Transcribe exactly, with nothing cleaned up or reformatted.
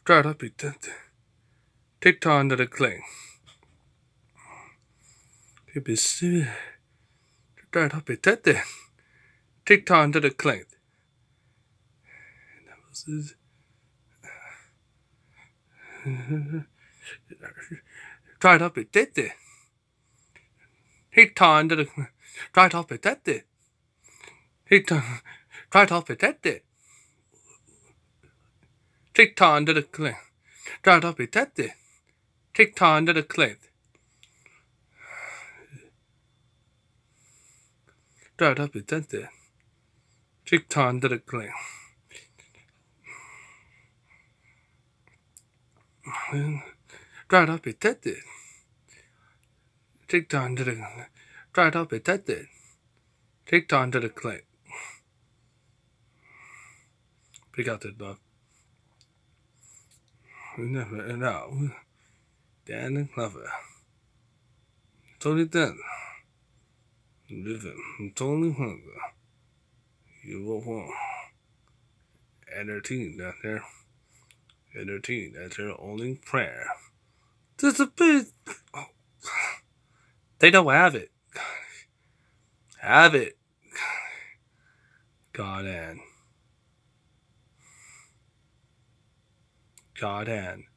Dried up it. Take time to the cling. Keep it. Dried up it. Take time to the cling. Dried up it. Take time to the dried up it. Take time. Dried up it. Take time to the cling. Dried up it. Take time to the cling. Dried up it. Take time to the cling. Dried up it. Take time to the dried up it. Take time to the cling. Pick out that love. Never and out. Dan and Clever. Totally done. Living. Totally hunger. You will want. Entertain out there. Entertain. That's their only prayer. There's a bit. Oh. They don't have it. Have it. God and. God and.